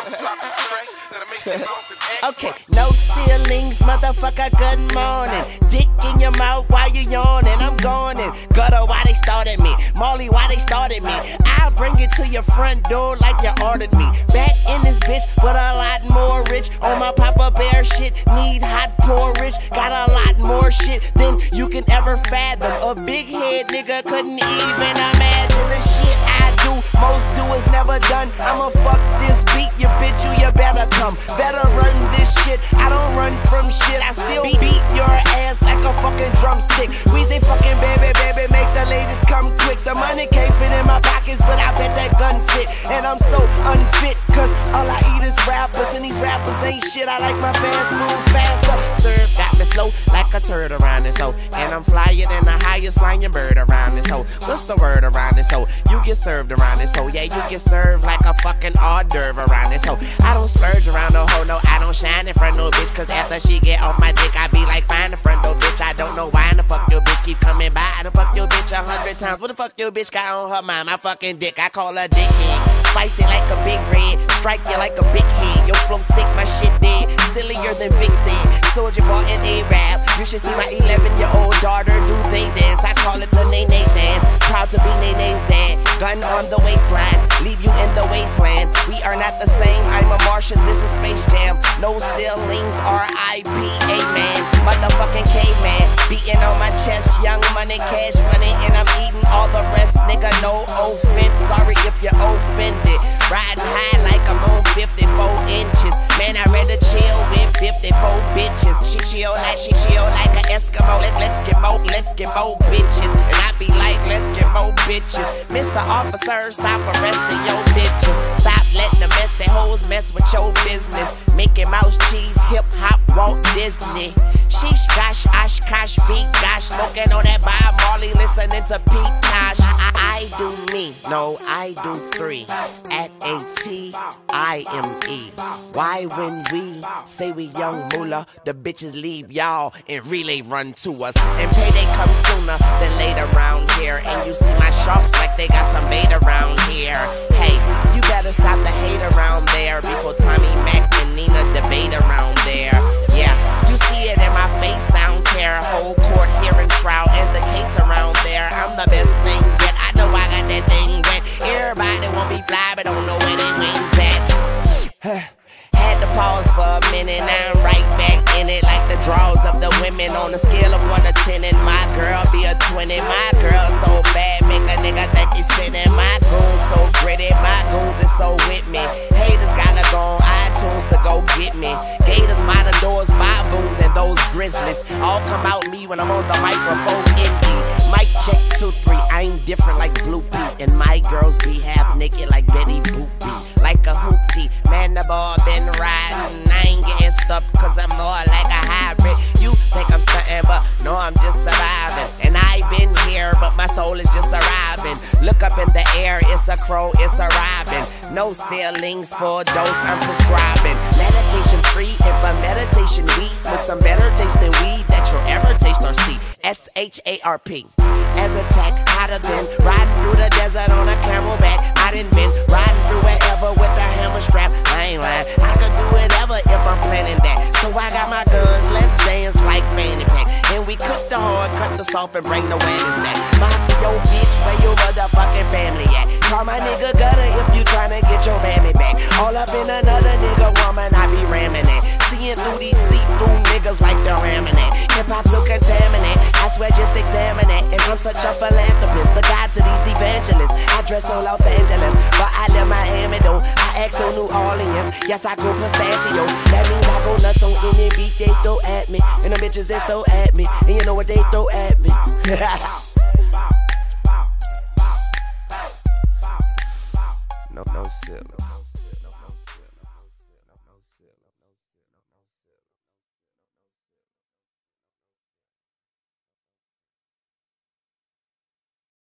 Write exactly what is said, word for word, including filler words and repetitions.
Okay, no ceilings, motherfucker, good morning. Dick in your mouth while you yawning, I'm going in. Gudda, why they started me? Marley, why they started me? I'll bring it to your front door like you ordered me. Back in this bitch, but a lot more rich. On my Papa Bear shit, need hot porridge. Got a lot more shit than you can ever fathom. A big head nigga couldn't even imagine the shit I do. Most doers never done. I'ma fuck this beat, you bitch, you, you better come. Better run this shit, I don't run from shit. I still beat your ass like a fucking drumstick. Weezy Fucking, baby, baby, make the ladies come quick. The money can't fit in my pockets, but I bet that gun fit. And I'm so unfit, cause all I eat is rappers, and these rappers ain't shit. I like my fast move faster. Serve got me slow like a turd around this hoe. And I'm flyer than the highest flying bird around this hoe. What's the word around this hoe? You get served around this hoe. Yeah, you get served like a fucking hors d'oeuvre around this hoe. I don't splurge around no hoe, no, I don't shine in front no bitch. Cause after she get off my dick, I be like, find the front door bitch. I don't know why the fuck your bitch keep coming by. I done fuck your bitch a hundred times. What the fuck your bitch got on her mind? My fucking dick, I call her dickhead. Spicy like a big red, strike you like a big head. Your flow sick, my shit dead, sillier than Big said. Soldier Boy and A-Rap, you should see my eleven year old daughter do they dance. I call it the Nene dance, proud to be Nene's dad. Gun on the waistline, leave you in the wasteland. We are not the same, I'm a Martian, this is Space Jam. No ceilings, R I P A man, motherfucking caveman. Beating on my chest, young money, cash money, and I'm eating all the rest, nigga, no offense. Sorry if you're offended. Riding high like I'm on fifty-four inches. Man, I'd rather chill with fifty-four bitches. She chill like, she chill like an Eskimo. Let, let's get more, let's get more bitches. And I be like, let's get more bitches. Mister Officer, stop arresting your bitches. Stop letting the messy hoes mess with your business. Mickey Mouse, cheese, hip hop, Walt Disney. Sheesh, gosh, osh, gosh, beat, gosh. Smoking on that Bob Marley, listening to Pete Tosh. I, I do me, no, I do three. At A T I M E. Why when we say we young moolah, the bitches leave y'all and relay run to us. And payday comes sooner than later around here. And you see my sharks like they got some bait around here. Hey, you better stop the hate around there before Tommy Mac and Nina debate around there. Yeah, you see it in my face, I don't care. Whole court hearing trial and the case around there. I'm the best thing yet, I know I got that thing wet. Everybody want me fly but don't know where they wings at. Had to pause for a minute, now I'm right back in it. Like the draws of the women on a scale of one to ten. And my girl be a twenty. My girl so bad, make a nigga think he's sitting. My goons so gritty, my goons is so with me. Haters gotta go on iTunes to go get me. Gators by the doors, my booms and those grizzlies all come out me when I'm on the microphone indie. Mic check two, three, I'm different like Blue Pea. And my girls be half naked like Betty Boop. Like a hoopty, man, the ball been riding. I ain't getting stuck cause I'm more like a hybrid. You think I'm stunting, but no, I'm just surviving. And I been here, but my soul is just arriving. Look up in the air, it's a crow, it's arriving. No ceilings for dose, I'm prescribing. Medication free, and for meditation weed. Smoke some better tasting weed that you'll ever taste or see. S H A R P. As attack, hotter than riding through the desert on a camelback. I done been riding through wherever with a hammer strap. I ain't lying, I could do whatever if I'm planning that. So I got my guns, let's dance like fanny pack. And we cook the hard, cut the soft, and bring the whammies back. My yo bitch, where your motherfucking family at? Call my nigga Gudda if you tryna get your mammy back. All up in another nigga woman, I be ramming that. Seeing through these see-through niggas like the ramming that. Hip-hop so contaminant, I swear just examine it. And I'm such a philanthropist, the guide to these evangelists. I dress on Los Angeles, but I live Miami though. I act on New Orleans, yes I go pistachios. That means I go nuts on any beat they throw at me. And the bitches they throw at me, and you know what they throw at me. No, no silly.